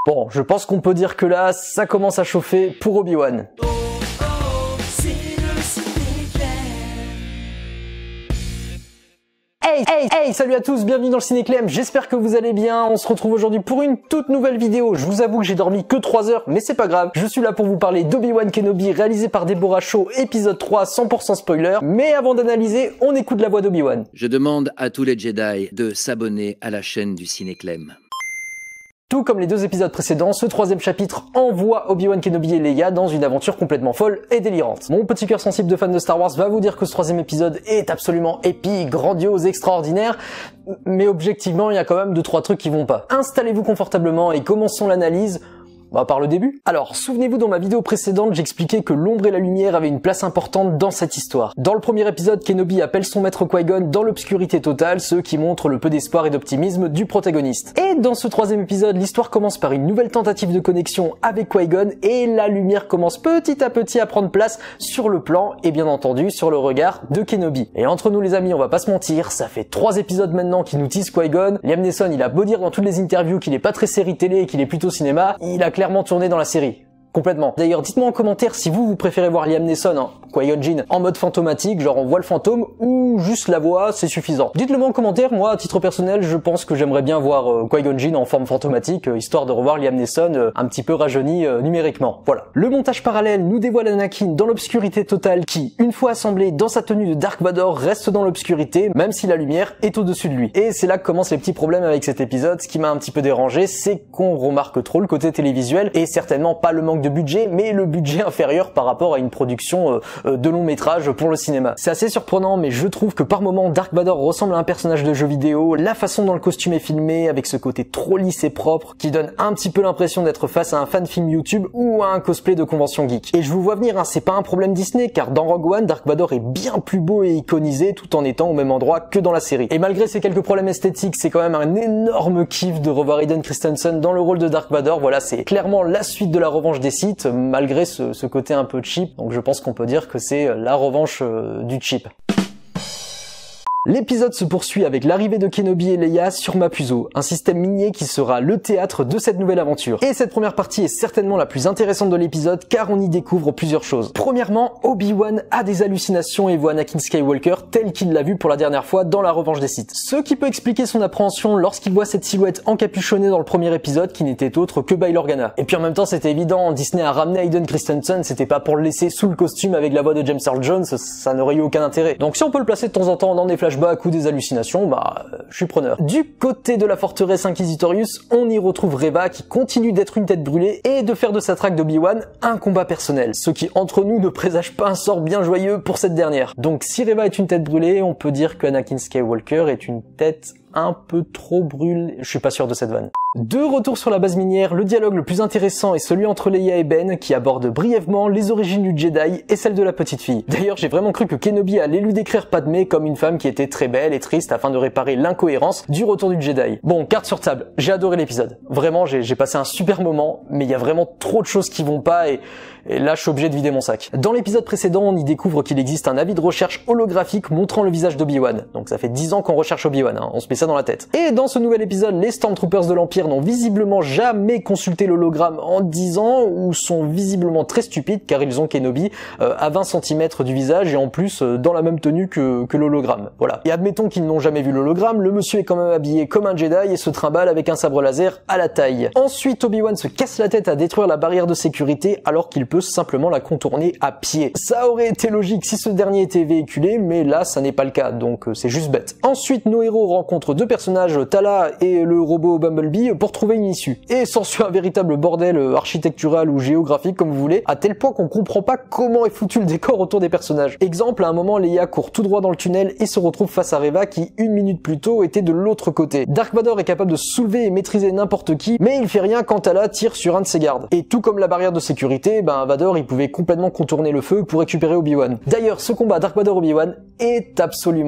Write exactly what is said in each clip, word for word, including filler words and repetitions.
Bon, je pense qu'on peut dire que là, ça commence à chauffer pour Obi-Wan. Oh, oh, c'est le ciné-club. Hey, hey, hey, salut à tous, bienvenue dans le Ciné-Clem, j'espère que vous allez bien. On se retrouve aujourd'hui pour une toute nouvelle vidéo. Je vous avoue que j'ai dormi que trois heures, mais c'est pas grave. Je suis là pour vous parler d'Obi-Wan Kenobi, réalisé par Deborah Shaw, épisode trois, cent pour cent spoiler. Mais avant d'analyser, on écoute la voix d'Obi-Wan. Je demande à tous les Jedi de s'abonner à la chaîne du Ciné-Clem. Tout comme les deux épisodes précédents, ce troisième chapitre envoie Obi-Wan Kenobi et Leia dans une aventure complètement folle et délirante. Mon petit cœur sensible de fan de Star Wars va vous dire que ce troisième épisode est absolument épique, grandiose, extraordinaire, mais objectivement, il y a quand même deux trois trucs qui vont pas. Installez-vous confortablement et commençons l'analyse. Bah, par le début. Alors, souvenez-vous, dans ma vidéo précédente, j'expliquais que l'ombre et la lumière avaient une place importante dans cette histoire. Dans le premier épisode, Kenobi appelle son maître Qui-Gon dans l'obscurité totale, ce qui montre le peu d'espoir et d'optimisme du protagoniste. Et dans ce troisième épisode, l'histoire commence par une nouvelle tentative de connexion avec Qui-Gon et la lumière commence petit à petit à prendre place sur le plan et bien entendu sur le regard de Kenobi. Et entre nous les amis, on va pas se mentir, ça fait trois épisodes maintenant qui nous tease Qui-Gon. Liam Neeson, il a beau dire dans toutes les interviews qu'il est pas très série télé et qu'il est plutôt cinéma, il a clairement tourné dans la série. Complètement. D'ailleurs, dites-moi en commentaire si vous, vous préférez voir Liam Neeson, hein, Qui-Gon Jinn, en mode fantomatique, genre on voit le fantôme, ou juste la voix, c'est suffisant. Dites-le moi en commentaire, moi, à titre personnel, je pense que j'aimerais bien voir euh, Qui-Gon Jinn en forme fantomatique, euh, histoire de revoir Liam Neeson euh, un petit peu rajeuni euh, numériquement. Voilà. Le montage parallèle nous dévoile Anakin dans l'obscurité totale qui, une fois assemblé dans sa tenue de Dark Vador, reste dans l'obscurité, même si la lumière est au-dessus de lui. Et c'est là que commencent les petits problèmes avec cet épisode. Ce qui m'a un petit peu dérangé, c'est qu'on remarque trop le côté télévisuel, et certainement pas le manque de budget, mais le budget inférieur par rapport à une production euh, de long métrage pour le cinéma. C'est assez surprenant, mais je trouve que par moments Dark Vador ressemble à un personnage de jeu vidéo, la façon dont le costume est filmé, avec ce côté trop lisse et propre, qui donne un petit peu l'impression d'être face à un fan film YouTube ou à un cosplay de convention geek. Et je vous vois venir, hein, c'est pas un problème Disney, car dans Rogue One, Dark Vador est bien plus beau et iconisé tout en étant au même endroit que dans la série. Et malgré ces quelques problèmes esthétiques, c'est quand même un énorme kiff de revoir Hayden Christensen dans le rôle de Dark Vador. Voilà, c'est clairement la suite de la revanche des Sith, malgré ce, ce côté un peu cheap, donc je pense qu'on peut dire que c'est la revanche euh, du cheap. L'épisode se poursuit avec l'arrivée de Kenobi et Leia sur Mapuzo, un système minier qui sera le théâtre de cette nouvelle aventure. Et cette première partie est certainement la plus intéressante de l'épisode car on y découvre plusieurs choses. Premièrement, Obi-Wan a des hallucinations et voit Anakin Skywalker tel qu'il l'a vu pour la dernière fois dans la revanche des Sith. Ce qui peut expliquer son appréhension lorsqu'il voit cette silhouette encapuchonnée dans le premier épisode qui n'était autre que Bail Organa. Et puis en même temps c'était évident, Disney a ramené Hayden Christensen, c'était pas pour le laisser sous le costume avec la voix de James Earl Jones, ça n'aurait eu aucun intérêt. Donc si on peut le placer de temps en temps dans des flashbacks ou des hallucinations, bah euh, je suis preneur. Du côté de la forteresse Inquisitorius, on y retrouve Reva qui continue d'être une tête brûlée et de faire de sa traque d'Obi-Wan un combat personnel, ce qui entre nous ne présage pas un sort bien joyeux pour cette dernière. Donc si Reva est une tête brûlée, on peut dire que Anakin Skywalker est une tête un peu trop brûlée, je suis pas sûr de cette vanne. De retour sur la base minière, le dialogue le plus intéressant est celui entre Leia et Ben qui aborde brièvement les origines du Jedi et celle de la petite fille. D'ailleurs, j'ai vraiment cru que Kenobi allait lui décrire Padmé comme une femme qui était très belle et triste afin de réparer l'incohérence du retour du Jedi. Bon, carte sur table, j'ai adoré l'épisode. Vraiment, j'ai passé un super moment, mais il y a vraiment trop de choses qui vont pas et, et là je suis obligé de vider mon sac. Dans l'épisode précédent, on y découvre qu'il existe un avis de recherche holographique montrant le visage d'Obi-Wan. Donc ça fait dix ans qu'on recherche Obi-Wan, hein. On se met ça dans la tête. Et dans ce nouvel épisode, les Stormtroopers de l'Empire n'ont visiblement jamais consulté l'hologramme en dix ans ou sont visiblement très stupides car ils ont Kenobi euh, à vingt centimètres du visage et en plus euh, dans la même tenue que, que l'hologramme. Voilà. Et admettons qu'ils n'ont jamais vu l'hologramme, le monsieur est quand même habillé comme un Jedi et se trimballe avec un sabre laser à la taille. Ensuite, Obi-Wan se casse la tête à détruire la barrière de sécurité alors qu'il peut simplement la contourner à pied. Ça aurait été logique si ce dernier était véhiculé, mais là ça n'est pas le cas, donc euh, c'est juste bête. Ensuite, nos héros rencontrent deux personnages, Tala et le robot Bumblebee, pour trouver une issue. Et s'ensuit un véritable bordel architectural ou géographique comme vous voulez, à tel point qu'on comprend pas comment est foutu le décor autour des personnages. Exemple, à un moment, Leia court tout droit dans le tunnel et se retrouve face à Reva qui, une minute plus tôt, était de l'autre côté. Dark Vador est capable de soulever et maîtriser n'importe qui, mais il fait rien quand Tala tire sur un de ses gardes. Et tout comme la barrière de sécurité, ben Vador il pouvait complètement contourner le feu pour récupérer Obi-Wan. D'ailleurs, ce combat Dark Vador-Obi-Wan est absolument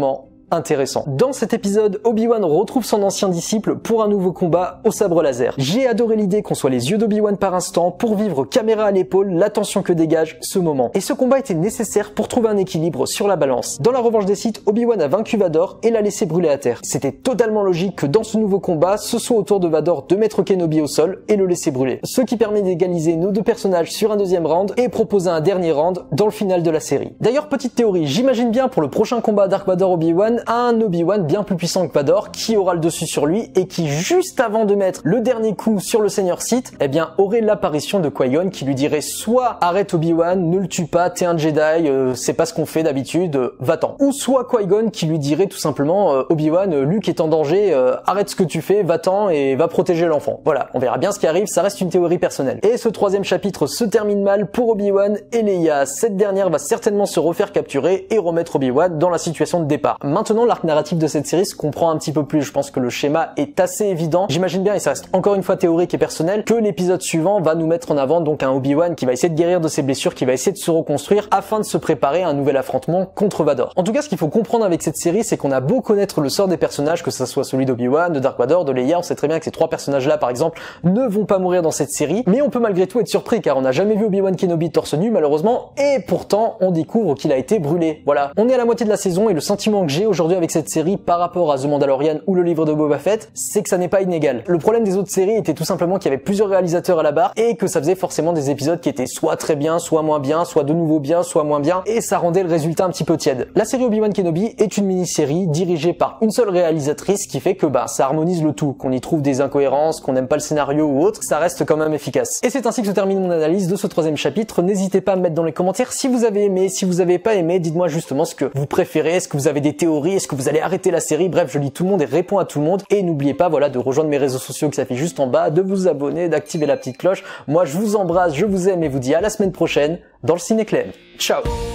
intéressant. Dans cet épisode, Obi-Wan retrouve son ancien disciple pour un nouveau combat au sabre laser. J'ai adoré l'idée qu'on soit les yeux d'Obi-Wan par instant pour vivre caméra à l'épaule l'attention que dégage ce moment. Et ce combat était nécessaire pour trouver un équilibre sur la balance. Dans la revanche des Sith, Obi-Wan a vaincu Vador et l'a laissé brûler à terre. C'était totalement logique que dans ce nouveau combat, ce soit au tour de Vador de mettre Kenobi au sol et le laisser brûler. Ce qui permet d'égaliser nos deux personnages sur un deuxième round et proposer un dernier round dans le final de la série. D'ailleurs, petite théorie, j'imagine bien pour le prochain combat Dark Vador Obi-Wan, un Obi-Wan bien plus puissant que Vador qui aura le dessus sur lui et qui, juste avant de mettre le dernier coup sur le Seigneur Sith, eh bien, aurait l'apparition de Qui-Gon qui lui dirait soit arrête Obi-Wan, ne le tue pas, t'es un Jedi, euh, c'est pas ce qu'on fait d'habitude, euh, va-t'en. Ou soit Qui-Gon qui lui dirait tout simplement euh, Obi-Wan, euh, Luke est en danger, euh, arrête ce que tu fais, va-t'en et va protéger l'enfant. Voilà, on verra bien ce qui arrive, ça reste une théorie personnelle. Et ce troisième chapitre se termine mal pour Obi-Wan et Leia. Cette dernière va certainement se refaire capturer et remettre Obi-Wan dans la situation de départ. Maintenant, l'arc narratif de cette série se comprend un petit peu plus. Je pense que le schéma est assez évident. J'imagine bien, et ça reste encore une fois théorique et personnel, que l'épisode suivant va nous mettre en avant donc un Obi-Wan qui va essayer de guérir de ses blessures, qui va essayer de se reconstruire afin de se préparer à un nouvel affrontement contre Vador. En tout cas, ce qu'il faut comprendre avec cette série, c'est qu'on a beau connaître le sort des personnages, que ça soit celui d'Obi-Wan, de Dark Vador, de Leia, on sait très bien que ces trois personnages-là, par exemple, ne vont pas mourir dans cette série, mais on peut malgré tout être surpris car on n'a jamais vu Obi-Wan Kenobi torse nu malheureusement, et pourtant on découvre qu'il a été brûlé. Voilà, on est à la moitié de la saison et le sentiment que j'ai aujourd'hui avec cette série par rapport à The Mandalorian ou le livre de Boba Fett, c'est que ça n'est pas inégal. Le problème des autres séries était tout simplement qu'il y avait plusieurs réalisateurs à la barre et que ça faisait forcément des épisodes qui étaient soit très bien, soit moins bien, soit de nouveau bien, soit moins bien, et ça rendait le résultat un petit peu tiède. La série Obi-Wan Kenobi est une mini-série dirigée par une seule réalisatrice qui fait que bah ça harmonise le tout, qu'on y trouve des incohérences, qu'on n'aime pas le scénario ou autre, ça reste quand même efficace. Et c'est ainsi que se termine mon analyse de ce troisième chapitre. N'hésitez pas à me mettre dans les commentaires si vous avez aimé, si vous avez pas aimé, dites-moi justement ce que vous préférez, est-ce que vous avez des théories, est-ce que vous allez arrêter la série, bref, je lis tout le monde et réponds à tout le monde. Et n'oubliez pas, voilà, de rejoindre mes réseaux sociaux qui s'affichent juste en bas, de vous abonner, d'activer la petite cloche. Moi, je vous embrasse, je vous aime et vous dis à la semaine prochaine dans le Ciné Clem. Ciao!